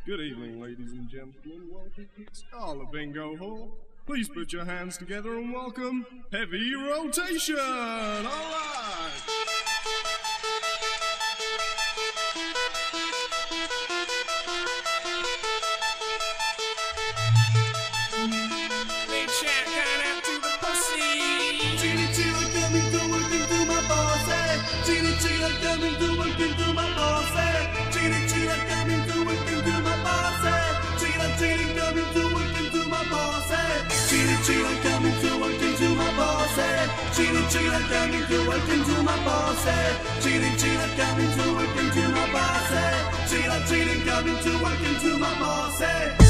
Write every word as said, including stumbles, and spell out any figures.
Good evening, ladies and gentlemen. Welcome to Scala Bingo Hall. Please put your hands together and welcome Heavy Rotation. All right. Big shout going out to the pussy. Chili chili coming to working to my boss, eh? Chili chili coming to working to my boss, eh? Chili chili coming to working to my boss, eh? Chili chili coming to working to my boss, eh? Chili chili coming to working to my boss, eh? Chili chili coming to working to my boss, eh? Chili chili coming to working to my boss, eh? Chili chili coming to working to my boss, eh?